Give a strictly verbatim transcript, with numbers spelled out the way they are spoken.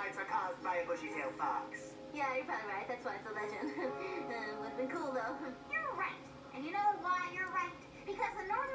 fights are caused by a bushy-tailed fox. Yeah, you're probably right. That's why it's a legend. uh, would have been cool, though. You're right. And you know why you're right? Because the northern